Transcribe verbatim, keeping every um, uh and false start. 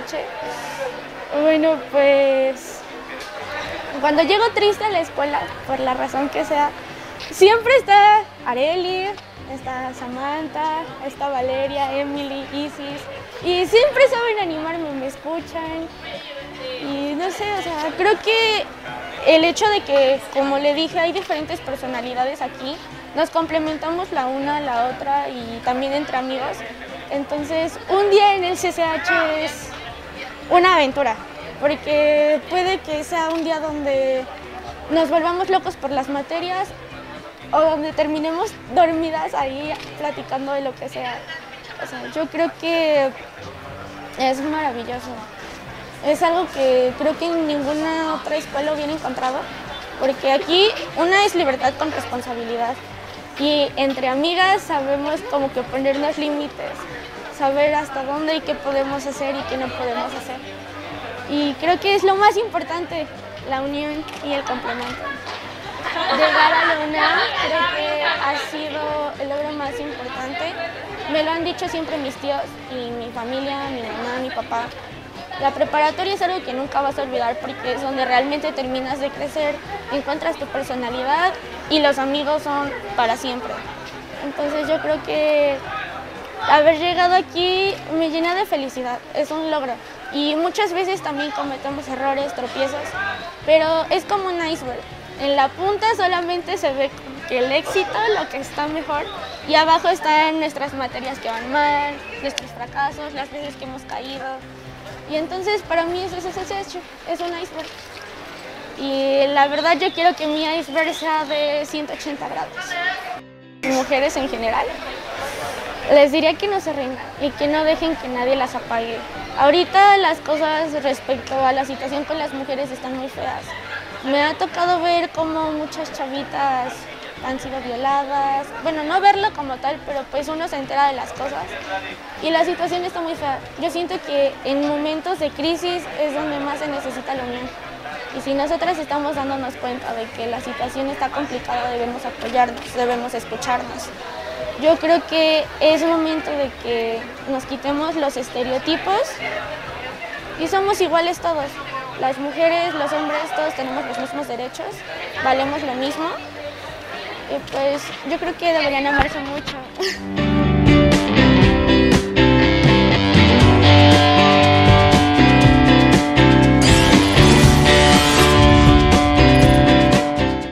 H. Bueno, pues cuando llego triste a la escuela, por la razón que sea, siempre está Arely, está Samantha, está Valeria, Emily, Isis, y siempre saben animarme, me escuchan, y no sé, o sea, creo que el hecho de que, como le dije, hay diferentes personalidades aquí, nos complementamos la una a la otra y también entre amigos, entonces un día en el C C H es una aventura, porque puede que sea un día donde nos volvamos locos por las materias o donde terminemos dormidas ahí platicando de lo que sea. O sea, yo creo que es maravilloso. Es algo que creo que en ninguna otra escuela hubiera encontrado, porque aquí una es libertad con responsabilidad y entre amigas sabemos como que ponernos límites, saber hasta dónde y qué podemos hacer y qué no podemos hacer. Y creo que es lo más importante, la unión y el complemento. Llegar a la UNAM creo que ha sido el logro más importante. Me lo han dicho siempre mis tíos y mi familia, mi mamá, mi papá. La preparatoria es algo que nunca vas a olvidar porque es donde realmente terminas de crecer, encuentras tu personalidad y los amigos son para siempre. Entonces yo creo que haber llegado aquí me llena de felicidad, es un logro. Y muchas veces también cometemos errores, tropiezos, pero es como un iceberg. En la punta solamente se ve que el éxito, lo que está mejor, y abajo están nuestras materias que van mal, nuestros fracasos, las veces que hemos caído. Y entonces para mí eso es ese hecho, es un iceberg. Y la verdad yo quiero que mi iceberg sea de ciento ochenta grados. Mujeres en general, les diría que no se rindan y que no dejen que nadie las apague. Ahorita las cosas respecto a la situación con las mujeres están muy feas. Me ha tocado ver cómo muchas chavitas han sido violadas. Bueno, no verlo como tal, pero pues uno se entera de las cosas. Y la situación está muy fea. Yo siento que en momentos de crisis es donde más se necesita la unión. Y si nosotras estamos dándonos cuenta de que la situación está complicada, debemos apoyarnos, debemos escucharnos. Yo creo que es momento de que nos quitemos los estereotipos y somos iguales todos. Las mujeres, los hombres, todos tenemos los mismos derechos, valemos lo mismo. Y pues yo creo que deberían amarse mucho.